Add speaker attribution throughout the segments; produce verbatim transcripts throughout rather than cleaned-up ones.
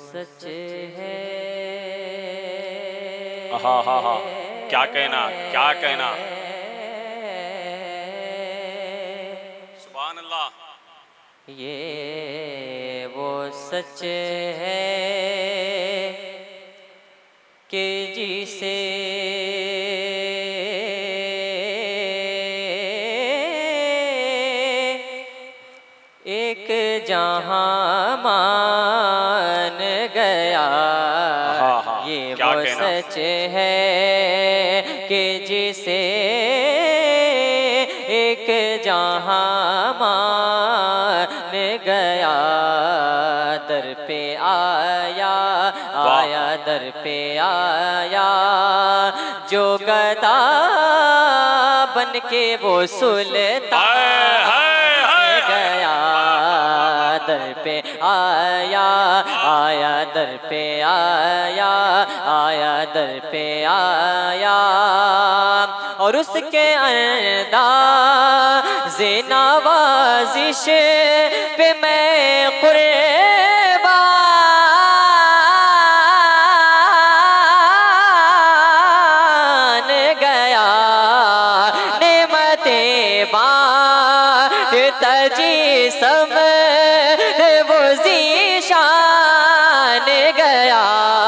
Speaker 1: सच है।
Speaker 2: हाँ हाँ हाँ, क्या कहना क्या कहना, सुभान अल्लाह।
Speaker 1: ये वो सच है कि जिसे एक जहां मान गया।
Speaker 2: हाँ हाँ,
Speaker 1: ये
Speaker 2: क्या
Speaker 1: वो
Speaker 2: कहना,
Speaker 1: सच है कि जिसे एक जहां मान गया। दर पे आया आया दर पे आया जो गदा बन के वो सुल्तान गया। दर पे आया आया दर पे आया आया दर पे आया और उसके अंदाज़े नवाज़िश पे मैं कुर्बान गया। नेमतें बांटता जिस्म वो ज़ीशान गया।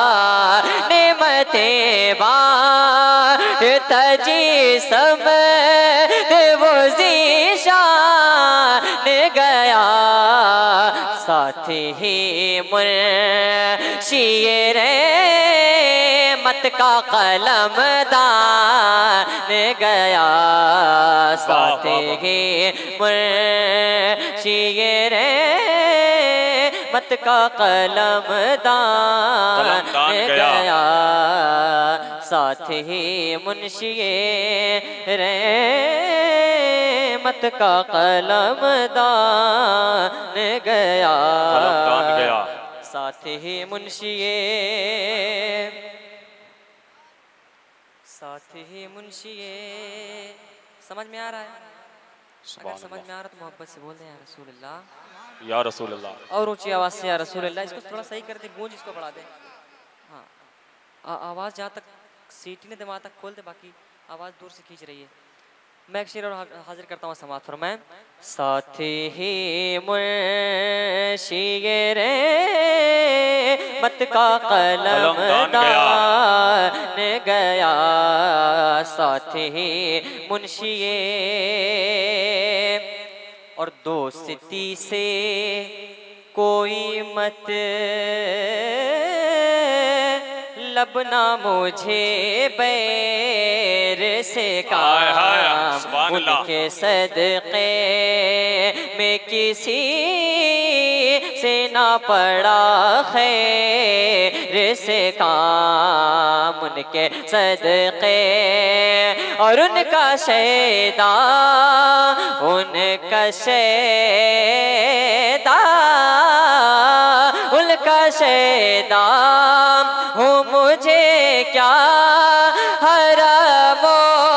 Speaker 1: नेमतें बांटता जिस्म वो ज़ीशान गया। साथ ही मुर्शिद रहमत का कलम दान गया। साथ ही मुर्शिद रहमत का कलम दान गया। साथ ही मुंशिए रहमत का कलम दान गया। साथ ही मुंशिए साथ ही मुंशिए। समझ में आ रहा है? अगर समझ में आ रहा तो मोहब्बत से बोल दें या रसूल अल्लाह,
Speaker 2: या रसूल अल्लाह।
Speaker 1: और ऊंची आवाज से या रसूल अल्लाह। इसको थोड़ा सही कर दे, गूंज इसको बढ़ा दे। हाँ, आवाज जहाँ तक सीटी ने दिमाग तक खोल दे, बाकी आवाज दूर से खींच रही है। मैं एक शेर और हाजिर करता हूँ समात फरमाएं। साथ ही मुर्शिद रहमत का कलम दान गया। साथ ही मुंशिए और दोस्ती से कोई मत लबना मुझे बैर से काम। उनके सदक़े में किसी से ना पड़ा खैर से काम। उनके सदक़े और उनका शैदा उनका शैदा उनका शैदा हूँ मुझे क्या हरामो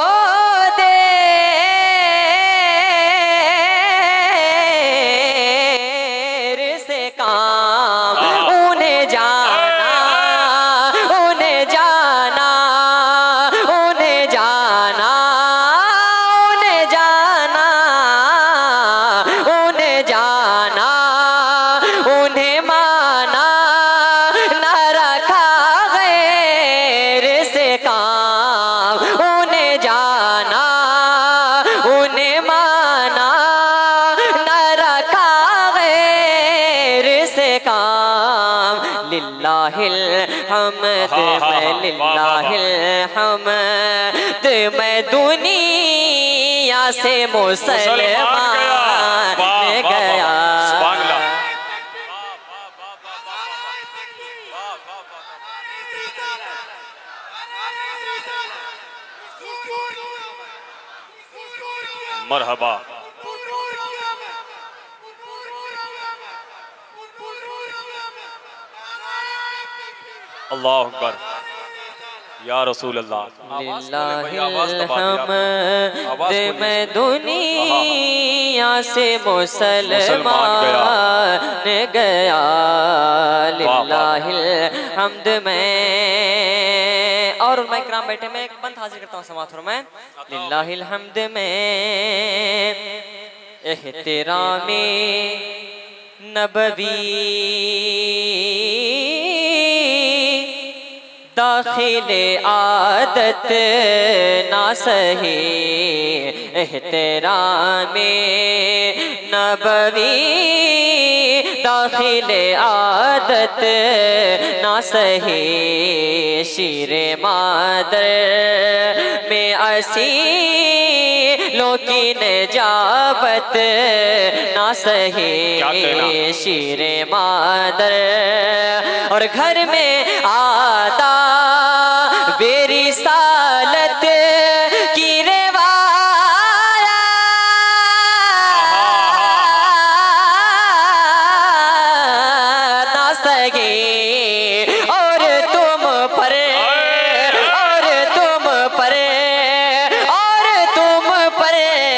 Speaker 1: देर से काम। उन्हें जाना उन्हें जाना उन्हें जाना उन्हें जाना उन्हें जाना उन्हें माना न रखा गैर से काम। उन्हें जाना उन्हें माना न रखा गैर से काम। लिल्लाहिल हम्द मैं लिल्लाहिल हम्द मैं दुनिया से मुसलमान गया।
Speaker 2: मरहबा। अल्लाह अकबर या रसूल अल्लाह।
Speaker 1: मैं दुनिया से मुसलमान गया। लिल्लाहिल लिल्लाहिल हम्द में। और उलमा इकराम बैठे, मैं एक बंद हाजिर करता हूँ समात फरमाएं। लिल्लाहिल हम्द में एहतरामे नबवी दाखिले आदत ना सही। एहतरामे नबवी दाखिले आदत ना सही। शीरे मादर में असी लोकी ने जाबत ना सही। शीरे मादर और घर में आदा बेरी सालत की रेवाया ना सके। और तुम पर और तुम पर और तुम पर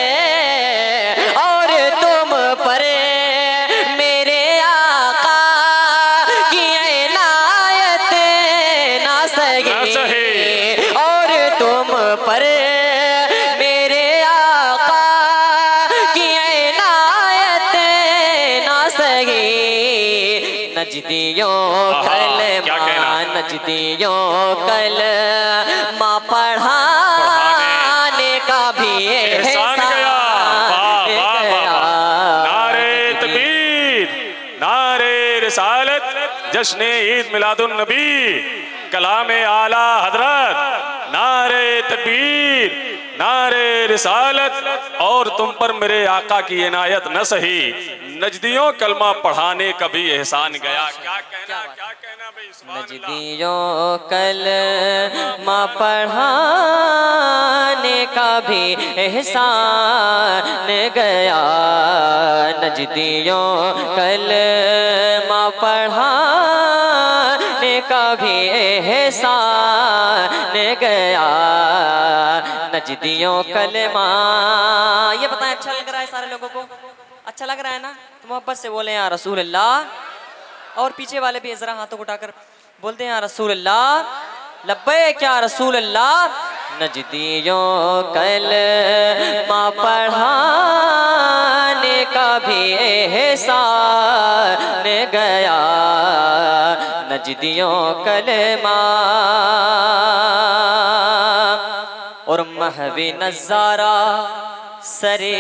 Speaker 1: और तुम पर मेरे आका की इनायत ना सके। और तुम पर मेरे आका की इनायत ना सके। नजदियों कल माँ नजदियों कल माँ पढ़ाने का भी एहसान गया।
Speaker 2: नारे तकबीर, नारे रिसालत, जश्न ईद मिलादुन नबी, कलाम आला हजरत। नारे तकबीर, नारे रिसालत, और तुम पर मेरे आका की इनायत न सही। नजदियों कलमा पढ़ाने का भी एहसान गया। क्या कहना, क्या कहना भाई।
Speaker 1: नजदियों कलमा पढ़ाने का भी एहसान गया। नजदियों कलमा पढ़ाने का भी एहसान गया। नजदियों कलमा। ये बताएं अच्छा लग रहा है सारे लोगों को? अच्छा लग रहा है ना? तो मोहब्बत से बोले या रसूल अल्लाह। और पीछे वाले भी जरा हाथों को उठाकर बोलते हैं या रसूल अल्लाह, लब्बैक या रसूल अल्लाह। नजदियों कलमा पढ़ाने का भी एहसान गया। नजदियों कलमा और महवी नज़ारा सरे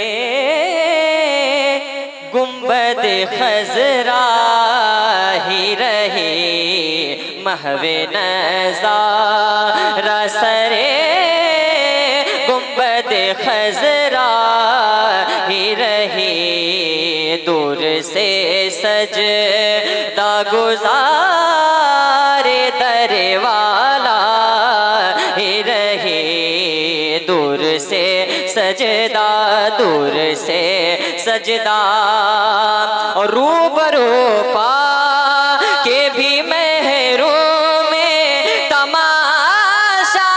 Speaker 1: गुंबद खजरा ही रहे। महवे नज़ारा सरे गुंबद खजरा ही रहे। दूर से सजदा गुज़ारे दरे वाला ही रहे। दूर से सजदा दूर से सजदा और रूबरू पा के भी महरूम में तमाशा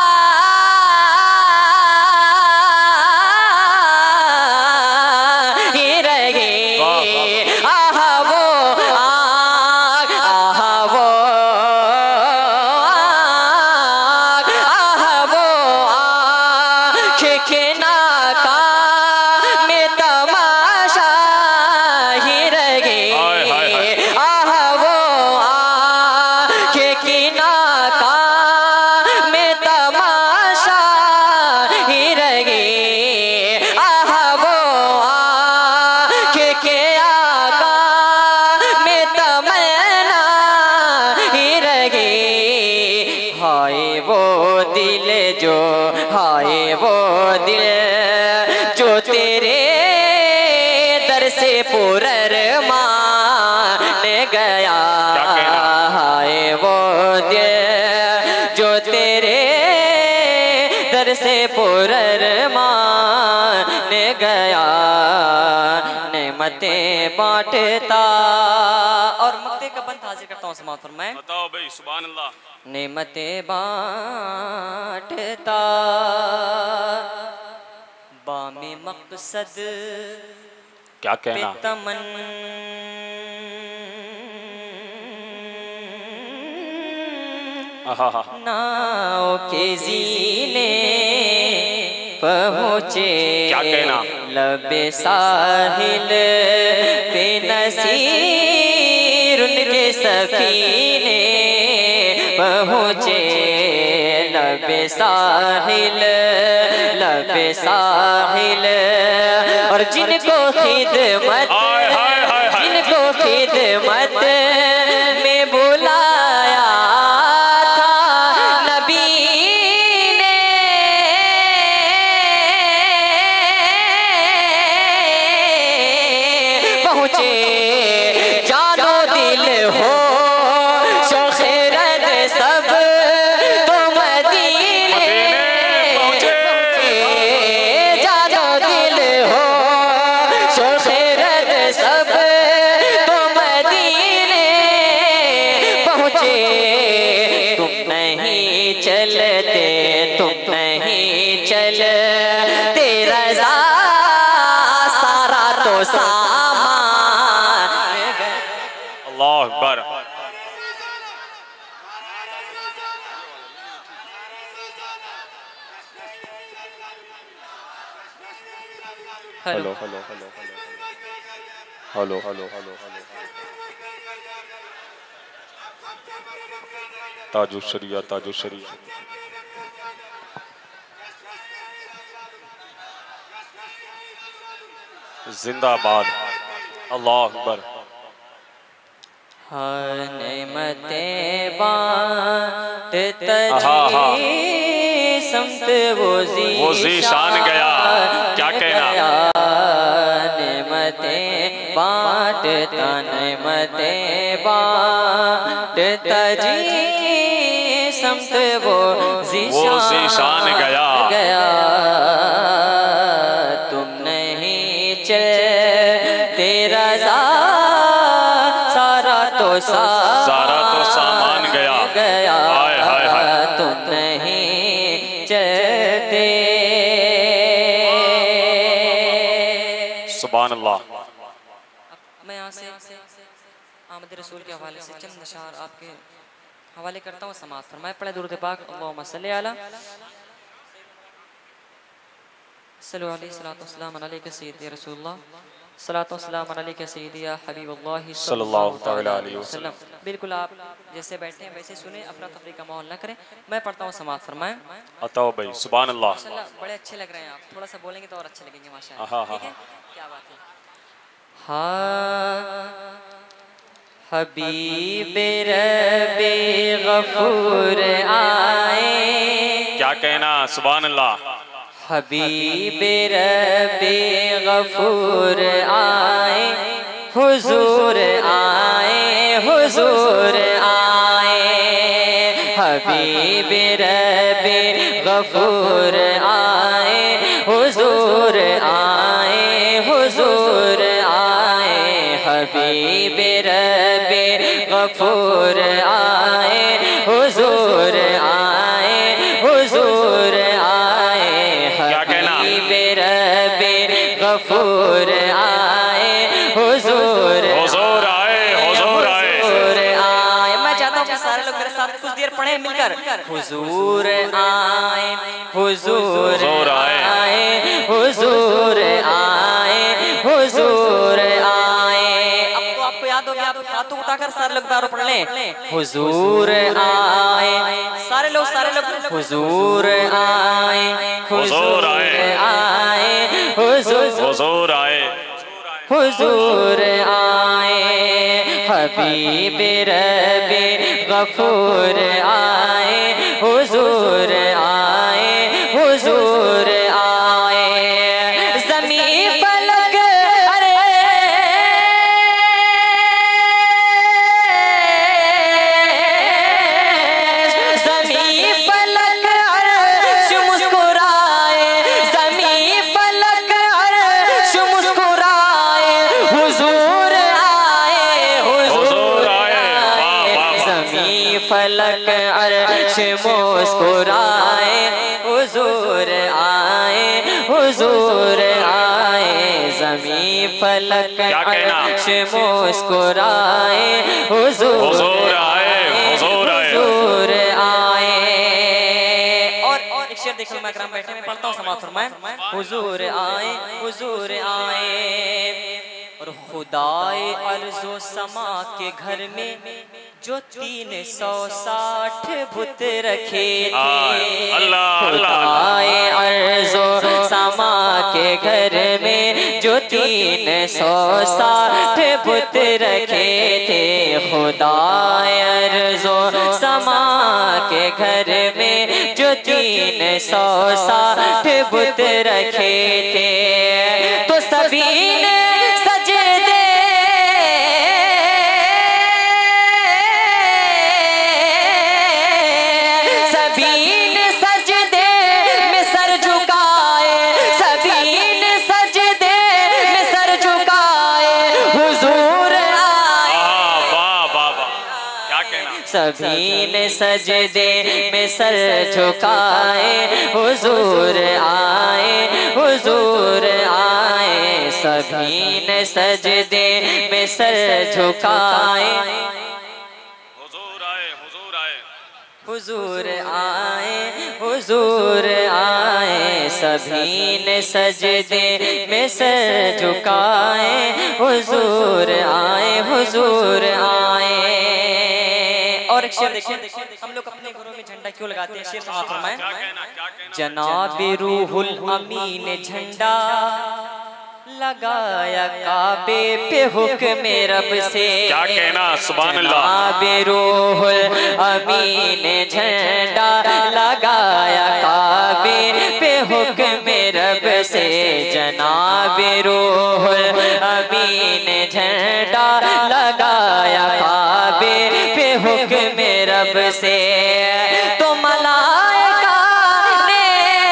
Speaker 1: ही रहे। आह वो आग, आह वो आग, आह वो आँख के नाका में तमाशा ही रहे। आह वो आँख की नाका में तमाशा ही रहे। आह वो आँख के आका में तमन्ना ही रहे। हाय वो दिल जो हाय वो दिल जो तेरे दर से पुरर मान गया। हाय वो दिल जो तेरे दर से पुरर मान गया। नेमतें बांटता। और मक्ते का बंद हाजिर करता हूँ समात फरमाएं।
Speaker 2: बताओ भाई सुभान अल्लाह।
Speaker 1: नेमतें बांटता बामे मकसद
Speaker 2: क्या कहना।
Speaker 1: तमन नाव के जीने पहुँचे,
Speaker 2: क्या कहना,
Speaker 1: लबे साहिल पे नसीर उनके सफीने पहुँचे, लबे साहिल लबे साहिल। और जिनको खिदमत जिनको खिदमत में बुलाया था नबी ने, पहुँचे जानो दिल हो शोखरद सब तो मदीने पहुँचे, जानो दिल हो शोखरद सब तो मदीने पहुँचे। तुम नहीं चलते तुम नहीं चलते रज़ा सारा तो सामान।
Speaker 2: अल्लाह अकबर।
Speaker 1: Hello
Speaker 2: hello hello hello hello hello Tajushshariya Tajushshariya जिंदाबाद। अल्लाह अकबर।
Speaker 1: हर नेमतें बांटता
Speaker 2: हाँ, हाँ।
Speaker 1: जी समत वो
Speaker 2: वो ज़ीशान गया, क्या कहना,
Speaker 1: नेमतें बांटता नेमतें बांटता जी समत वो
Speaker 2: ज़ीशान गया
Speaker 1: गया। तुम नहीं चलते रज़ा सारा तो
Speaker 2: सारा तो सामान गया
Speaker 1: गया।
Speaker 2: हाय हाय हाय।
Speaker 1: तुम नहीं चलते।
Speaker 2: सुभान अल्लाह।
Speaker 1: मैं यहाँ से आमद रसूल के हवाले से चंद अशार आपके हवाले करता हूँ, समाअत फरमाए। पढ़े दुरूद पाक। अल्लाहुम्मा सल्ली अला सल्लु अलैहि सल्लल्लाहु अलैहि सय्यदी रसूलुल्लाह सल्लल्लाहु अलैहि सय्यदी या हबीबुल्लाह सल्लल्लाहु अलैहि वसल्लम। बिल्कुल आप जैसे बैठे हैं वैसे सुने, अफरा तफरी का माहौल ना करें। मैं पढ़ता हूँ, समाअत फरमाएं।
Speaker 2: अताओ भाई। सुभान अल्लाह।
Speaker 1: माशाल्लाह बड़े अच्छे लग रहे हैं आप, थोड़ा सा बोलेंगे तो और अच्छे लगेंगे माशाल्लाह।
Speaker 2: हाँ,
Speaker 1: ठीक है,
Speaker 2: हाँ।
Speaker 1: क्या बात है। हाँ हबीब रबे गफूर आए,
Speaker 2: क्या कहना, सुभान अल्लाह।
Speaker 1: हबीब रबे गफूर आए, हुजूर आए हुजूर आए, हबीब रबे गफूर आए, हुजूर आए हुजूर आए, हबीब रबे गफूर आए, हुजूर आए हुजूर आए, हबीब रबे गफूर आए, हुजूर
Speaker 2: हुजूर आए हुजूर आए
Speaker 1: हुजूर आए। मैं चाहता हूँ कि सारे लोग मेरे साथ कुछ देर पढ़े मिलकर। हुजूर आए हुजूर आए हुजूर आए हुजूर आए। अब तो आपको याद हो गया, आप हाथों उठाकर सारे लोग दारो पढ़ लें। हुजूर आए, सारे लोग सारे लोग हुजूर आए हुजूर आए हुजूर
Speaker 2: आए
Speaker 1: हुजूर आए, हबीब रबे गफूर आए, हुजूर आए हुजूर आए। ज़मीन फलक अरे ज़मीन फलक अर्श मुस्कुराए, ज़मीन फलक अर्श मुस्कुराए, हुजूर आए हुजूर आए, ज़मीन फलक अर्श मुस्कुराए, हुजूर आए हुजूर आए, ज़मीन फलक अर्श मुस्कुराए, हुजूर आए हुजूर आए। देख लो मैं ग्राम बैठे में पढ़ता हूँ समाज फरमाए। हुजूर आए हुजूर आए और खुदाए अर्ज़ो समा के घर में जो तीन सौ साठ बुत रखे थे। खुदाए अर्ज़ो समा के घर में जो तीन सौ साठ बुत रखे थे। खुदाए अर्ज़ो समा के घर में जो तीन सौ साठ बुत रखे थे। तो सभी ने सभी ने सजदे में सर झुकाए। हुजूर आए हुजूर आए सभी ने सजदे में सर झुकाए।
Speaker 2: हुजूर आए हुजूर आए
Speaker 1: हुजूर आए हुजूर आए सभी ने सजदे में सर झुकाए। हुजूर आए हुजूर आए। और एक शेर देखिए, हम लोग अपने घरों में झंडा क्यों लगाते हैं? शेर समाप्त फरमाएं। जनाब रूहुल अमीन ने झंडा लगाया काबे पे हुक्म रब से।
Speaker 2: क्या कहना सुभान अल्लाह।
Speaker 1: जनाब रूहुल अमीन ने झंडा लगाया काबे पे हुक्म रब से। जनाब रूहुल अमीन ने झंडा लगाया काबे पे हुक्म रब से। तो मलाइका ने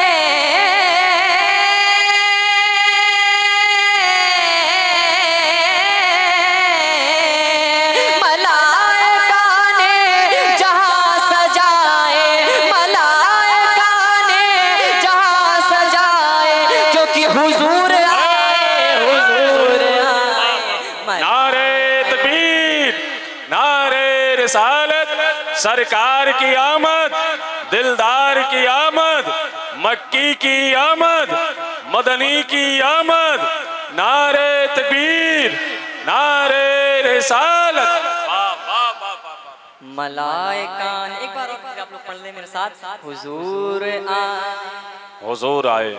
Speaker 1: मलाइका ने जहां सजाए मलाइका ने जहां सजाए क्योंकि हुजूर आए हुजूर आए।
Speaker 2: नारे तकबीर नारे रिसालत सरकार की आमद दिलदार की आमद मक्की की आमद मदनी की आमद। नारे तकबीर नारे रिसालत।
Speaker 1: मलाइका एक बार और आप लोग पढ़ लें मेरे साथ। हुजूर आए
Speaker 2: हुजूर आए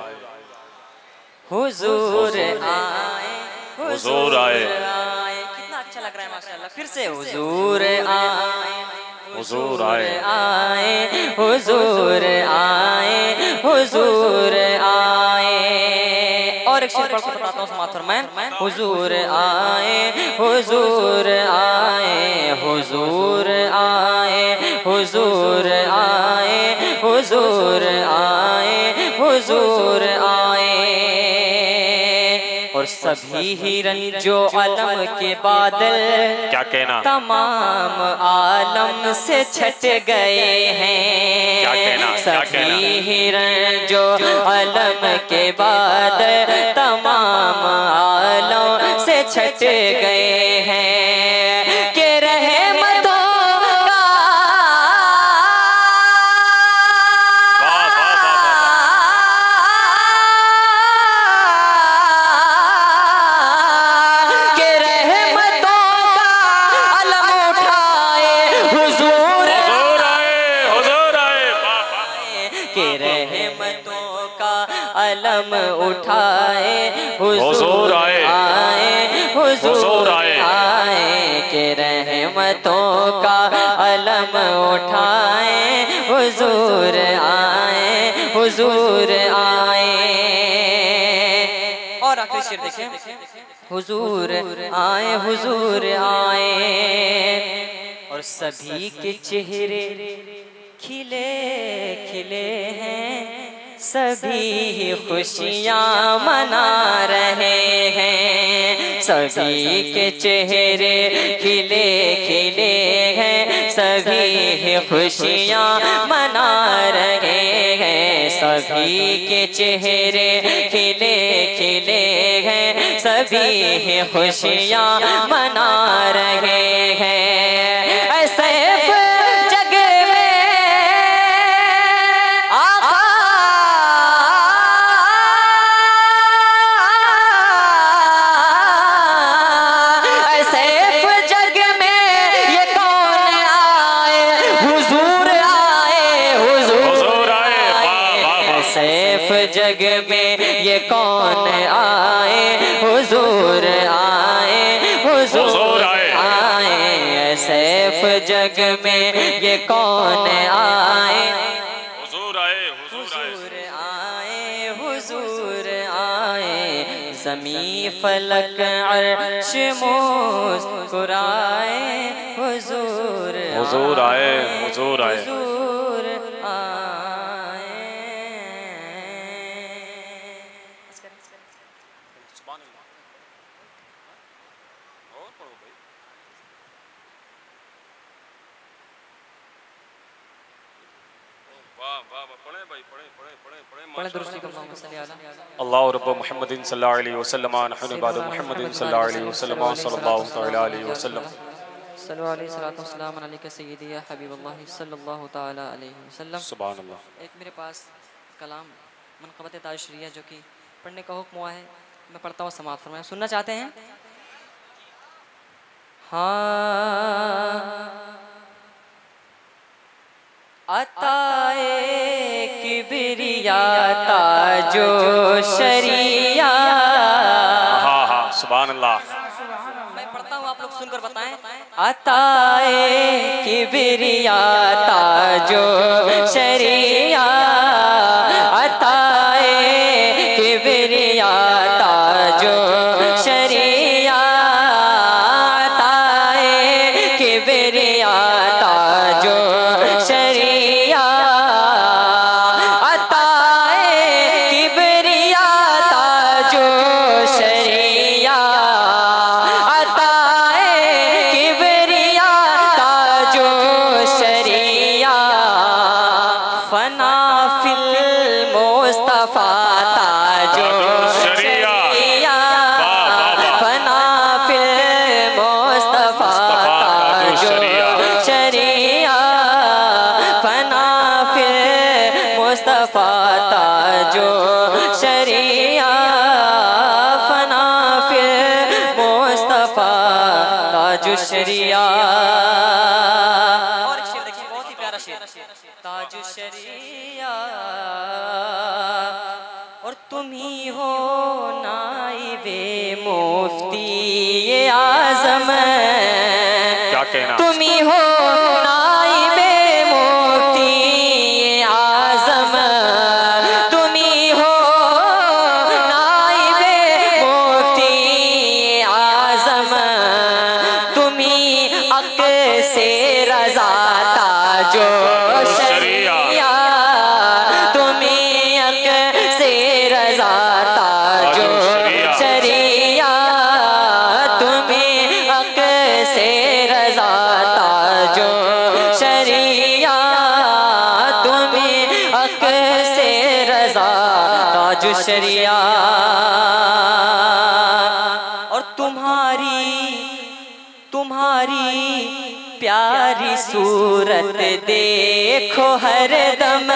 Speaker 1: हुजूर आए
Speaker 2: हुजूर आए।
Speaker 1: कितना अच्छा लग रहा है माशाल्लाह। फिर से हुजूर आए
Speaker 2: हुजूर आए
Speaker 1: आए हुजूर आए हुजूर आए। और एक शेर पढ़ के बताता हूँ समाप्त फरमाएं। हुजूर आए हुजूर आए हुजूर आए हुजूर आए हुजूर आए हुजूर आए। और सभी हिरन जो अलम के बादल
Speaker 2: क्या कहना
Speaker 1: तमाम आलम से छट गए हैं।
Speaker 2: क्या कहना क्या कहना
Speaker 1: सभी हिरन जो अलम के बादल तमाम आलम से छट गए हैं। के रहमतों का
Speaker 2: वाह वाह वाह
Speaker 1: के रहमतों का अलम उठाए हुजूर
Speaker 2: हुजूर आए हुजूर आए।
Speaker 1: के रहमतों का अलम उठाए
Speaker 2: हुजूर आए
Speaker 1: हुजूर आए। के रहमतों का अलम उठाए हुजूर आए हुजूर आए। और आखिरी शेर देखिए। हुजूर आए हुजूर आए और सभी के चेहरे खिले खिले हैं। सभी खुशियाँ मना रहे हैं। सभी के चेहरे खिले खिले हैं। सभी खुशियाँ मना रहे हैं। सभी के चेहरे खिले खिले हैं। सभी खुशियाँ मना रहे हैं। ऐसे जग में आका जग में ये कौन आए, हुजूर आए, हुजूर आए, सैफ जग में ये कौन आए,
Speaker 2: हुजूर आए, हुजूर
Speaker 1: आए, हुजूर आए, ज़मीं फलक अर्श मुस्कुराए, हुजूर
Speaker 2: हुजूर आए, हुजूर आए,
Speaker 1: हुजूर आए। पढ़े दुरुस्ती का अल्लाहुम्मा सल्ली अला
Speaker 2: अल्लाह रब्ब मुहम्मदिन सल्लल्लाहु अलैहि वसल्लम नहनु बाद मुहम्मदिन सल्लल्लाहु अलैहि वसल्लम सल्लल्लाहु तआला अलैहि वसल्लम
Speaker 1: सल्लल्लाहु अलैहि सलातो वस्सलाम अलैका सय्यदी या हबीबल्लाह सल्लल्लाहु तआला अलैहि वसल्लम।
Speaker 2: सुभान अल्लाह।
Speaker 1: एक मेरे पास कलाम मनक़बत ताज शरिया जो कि पढ़ने का हुक्म हुआ है, मैं पढ़ता हूँ, समाअत फरमाएं। सुनना चाहते हैं? हाँ। अताए किबरिया ताजो शरिया।
Speaker 2: हाँ हाँ सुभान अल्लाह।
Speaker 1: मैं पढ़ता हूँ, आप लोग सुनकर बताएं। अताए किबरिया ताजो शरिया, अताए किबरिया ताजो शरिया, अताए किबरिया ताजो शरिया, अताए किबरिया ताजो शरिया, अताए किबरिया ताजो शरिया, फना फिल मुस्तफा ताजो शरिया, फना फिल मुस्तफा ताजो शरिया, फना फिल मुस्तफा ताजो शरिया, फना फिल मुस्तफा ताजो शरिया। और एक शेर देखिए, बहुत ही प्यारा शेर, ताजो शरिया। और तुम ही हो नाइबे मुफ्ती ये आज़म,
Speaker 2: क्या कहना,
Speaker 1: तुम ही हो नाइबे मुफ्ती ये आज़म, तुम ही हो नाइबे मुफ्ती ये आज़म, तुम ही अक से रज़ा ताजो शरिया, तुम ही अक से रज़ा ताजो शरिया, तुम ही अक से रज़ा ताजो शरिया, तुम ही अक से रज़ा ताजो शरिया। और तुम्हारी तुम्हारी प्यारी सूरत देखो हर दम,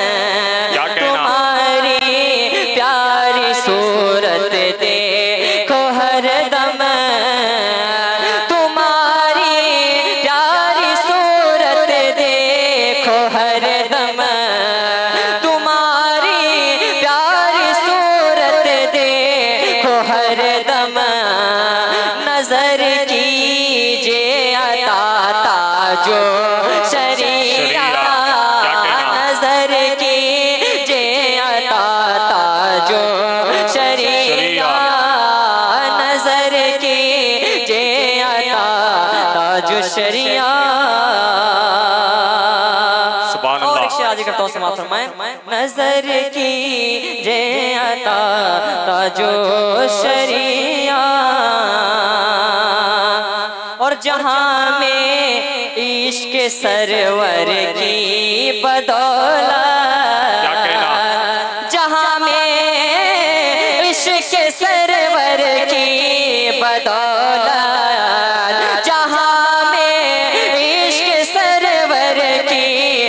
Speaker 1: तुम्हारी प्यारी सूरत देखो हर दम, तुम्हारी प्यारी सूरत देखो हर दम, तुम्हारी प्यारी सूरत देखो हर दम, नजर कीजिए अता ताजो शरिया, नजर कीजिए अता ताजो शरिया, नजर कीजिए अता ताजो शरिया।
Speaker 2: सुभान
Speaker 1: और एक
Speaker 2: अल्लाह।
Speaker 1: शेर आज करता हूँ, समाअत फरमाएं। नजर कीजिए अता ताजो शरिया। और जहाँ में इश्क सरवर की बदौलत, जहाँ में इश्क सरवर की बदौलत, जहाँ में इश्क सरवर की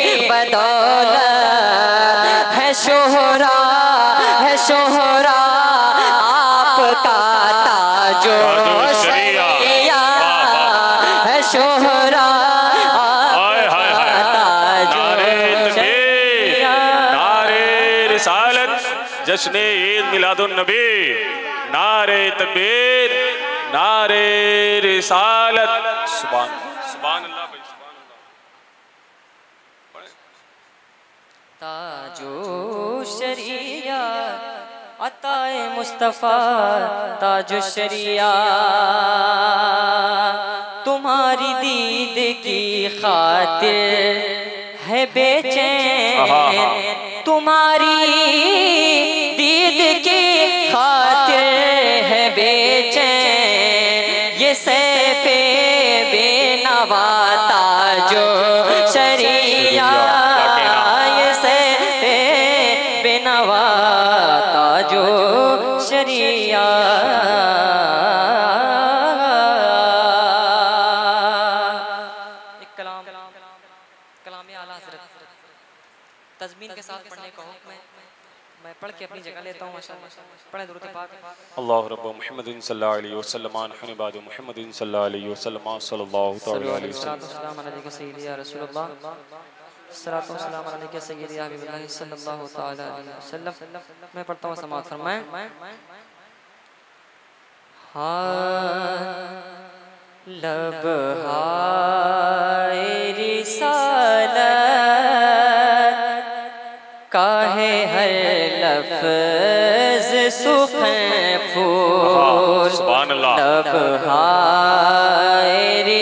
Speaker 1: बदौलत है शोहरा, है शोहरा आपका ताजो शरिया, है शोहरा
Speaker 2: हाय हाय हाय, नारे तकबीर, नारे रिसालत, जश्न ईद मिलादुन नबी, नारे तकबीर, नारे रिसालत। सुभान सुभान अल्लाह भाई, सुभान अल्लाह।
Speaker 1: ताजो शरिया अताए मुस्तफ़ा, ताजो शरिया तुम्हारी दीद की खातिर है बेचैन, तुम्हारी दीद की खातिर है बेचैन, ये सैफे बेनवा ताजो शरिया, ये सैफे बेनवा ताजो शरिया। एक कलाम कलाम आला हज़रत तज़मीन के साथ पढ़ने का हुक्म है। मैं पढ़ के अपनी जगह लेता हूँ माशाअल्लाह। पढ़े दुरूद पाक।
Speaker 2: अल्लाह रब्ब मुहम्मदिन सल्लल्लाहु अलैहि वसल्लम अन बाद मुहम्मदिन सल्लल्लाहु अलैहि वसल्लम सल्लल्लाहु तआला अलैहि वसल्लम।
Speaker 1: सलाम अलैका सय्यदी या रसूलल्लाह, सलातो सलाम अलैका सय्यदी या हबीबल्लाह सल्लल्लाहु तआला अलैहि वसल्लम। मैं पढ़ता हूँ, समाअत फरमाएं। हाँ लब हाय रिसालत काहे हर लफ्ज़ सुख़न फूल,
Speaker 2: सुभान अल्लाह।
Speaker 1: लब हाय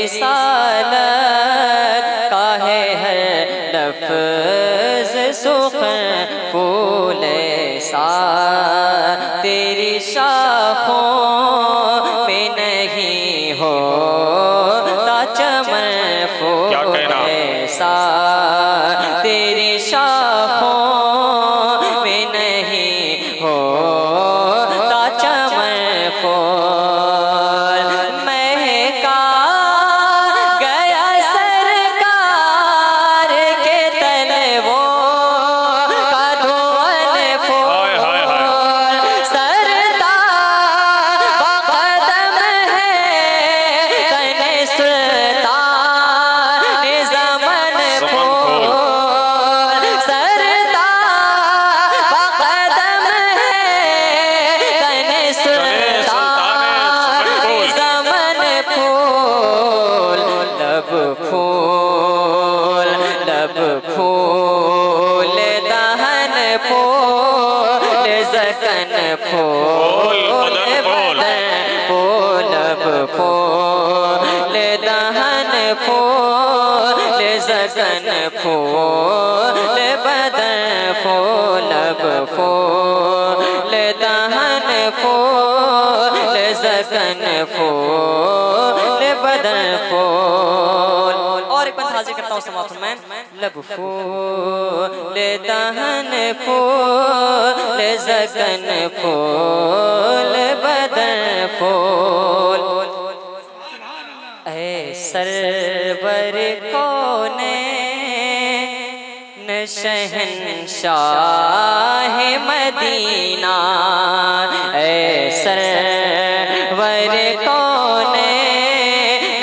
Speaker 1: रिसालत काहे हर लफ्ज़ सुख़न फूल, सा तेरी शाखों में नहीं हो चमन फूल,
Speaker 2: क्या कहना?
Speaker 1: सा तेरी शाखों में नहीं हो चमन फूल, महका गया सरकार के तलवों का धुआं फूल, सरदार बक़दम है कने सुल्तान ज़मन फूल, सरदार बक़दम है कने सुल्तान ज़मन फूल, लब फूल लब फूल दहन फूल ज़कन फूल, बदन फूल, लब फूल दहन फूल ज़कन फूल, बदन फूल, लब फूल दहन फूल ज़कन फूल, बदन फूल। और एक बार हाजिर करता हूँ, समाअत में लब फूल दहन फूल ज़कन फूल, बदन फूल। ऐ सरवर कौनैन शहंशाह मदीना, ऐ सरवर कौनैन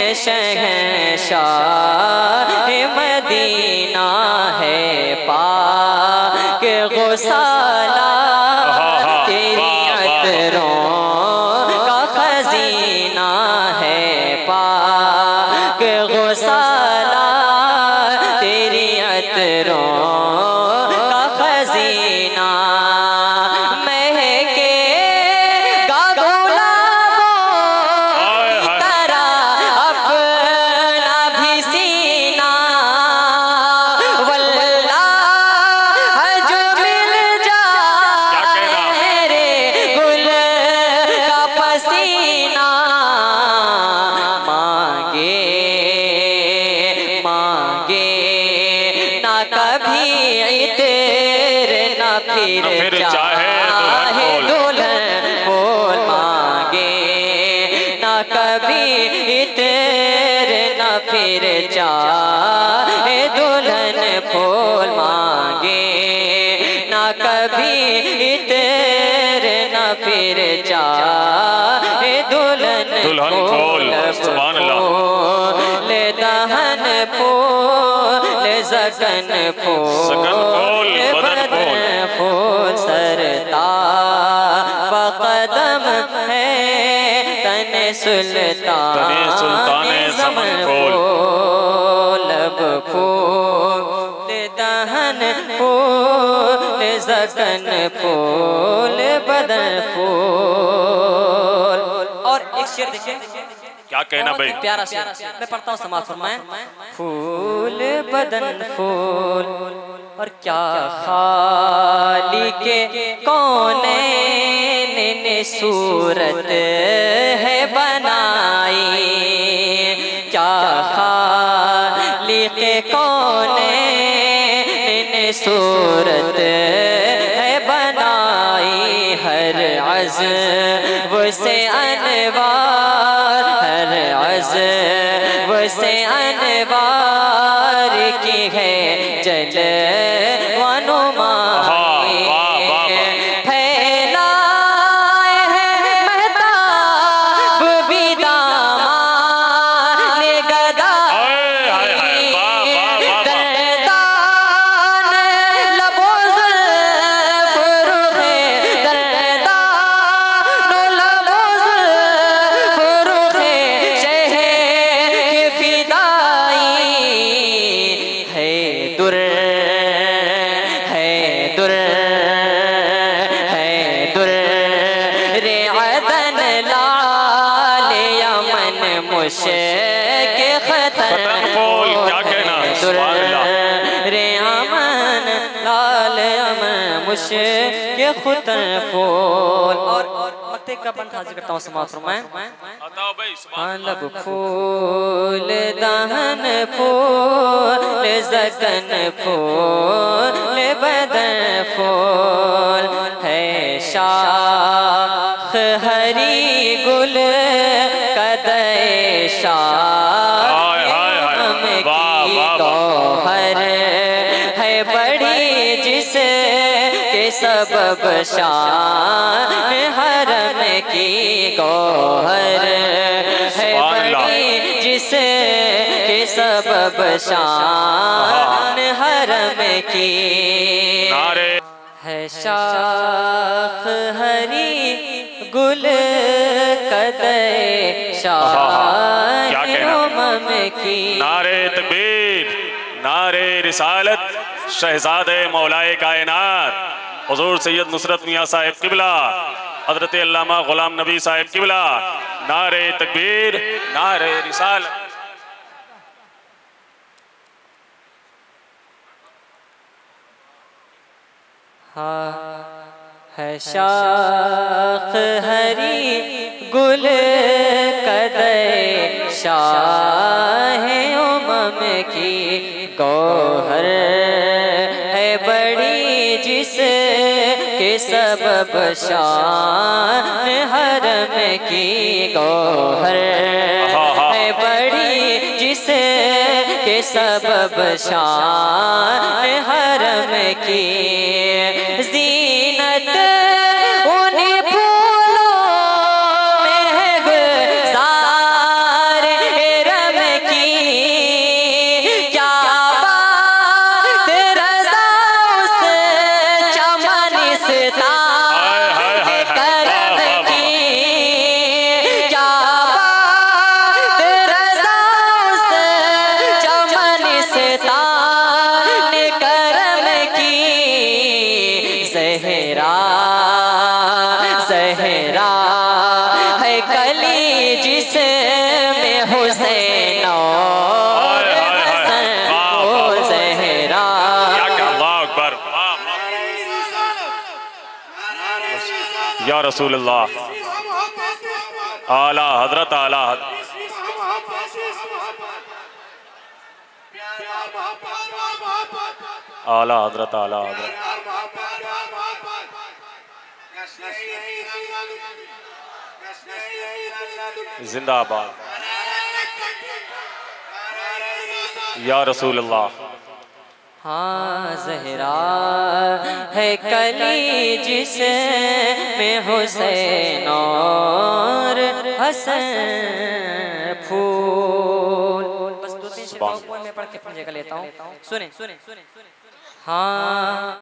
Speaker 1: शहंशाह मदीना, है पाक गुसाला तेरी अतरों का खजीना, है पाक गुसाला तेरी अतरों का खजीना, महके गा गुलाबों की तरह अपना भी सीना, वल्लाह जो मिल जाए रे गुल का पसीना, मांगे मांगे ना कभी तेरे ना फिर चाहे दुल्हन बोल, मांगे ना कभी तेरे ना फिर चाहे दुल्हन फूल, मांगे ना कभी तेरे ना फिर चाहे दुल्हन
Speaker 2: दुल्हन फूल। सुभान अल्लाह।
Speaker 1: फूल दहन फूल जगन फूल बदन फूल सरता बकदम है तने सुल्तान ज़मन फूल लब फूल दहन फूल जगन फूल बदन फूल। और एक शेर देखिए
Speaker 2: क्या कहना भाई,
Speaker 1: प्यारा शेर मैं पढ़ता हूँ, समाज फरमाएं। फूल बदन फूल और क्या खाली के कौनैन ने सूरत है बनाई, क्या खाली के कौनैन ने सूरत है बनाई। हर अज़्व से अनवार, हर अज़्व से अनवार की है जलवानुमाई। फैलाए है महताब भी दामान गदाई, दर्दान लबो ज़ुल्फ़ रुख़े, दर्दान लबो ज़ुल्फ़ रुख़े शहर की फ़िदाई। है दुर है दुर है दुर रे अदन लाल यमन मुश्क खतर
Speaker 2: फूल। क्या कहना,
Speaker 1: दुर रे अमन लाल यमन मुश्क खतर फूल। और मक्ते का बंद हाजिर करता हूँ, समाज फरमाएं। लब फूल दहन फूल जगन फूल बदन फूल है शाख हरी गुल कदे शाह की गौहर है बड़ी जिसे के सबब शान हरम की गौहर है बड़ी जिसे के सबब शान हरम की है शाख हरी गुल कदे शाह की।
Speaker 2: नारे तकबीर, नारे रिसालत, शहजादे मौलाए कायनात हुजूर सैयद नुसरत मियाँ साहिब किबला, हजरत अल्लामा गुलाम नबी साहिब किबला। नारे तकबीर, नारे रिसालत।
Speaker 1: हाँ है शाख हरी गुल कदे शाह उमम की गौहर है बड़ी जिसे के सबब शान हरम की गौहर है बड़ी जिसे के सबब शान हरम की। ज़ीनत उन्हीं फूलों में है गुलज़ार रम की, क्या बात रज़ा उस चमनिस्तान करम की, क्या बात रज़ा उस चमनिस्तान करम की। ज़हरा ज़हरा है कली जिसमें हुसैन और हसन ओ ज़हरा।
Speaker 2: अल्लाह अकबर, या रसूल अल्लाह, आला हजरत, आला हजरत। आला हजरत, आला हजरत। जिंदाबाद या रसूल अल्लाह।
Speaker 1: हाँ ज़हरा है कली जिसमें हुसैन और हसन फूल। बस दो तीन
Speaker 2: अल्लाह।
Speaker 1: मैं पढ़ के अपनी जगह लेता हूँ, सुने सुने हाँ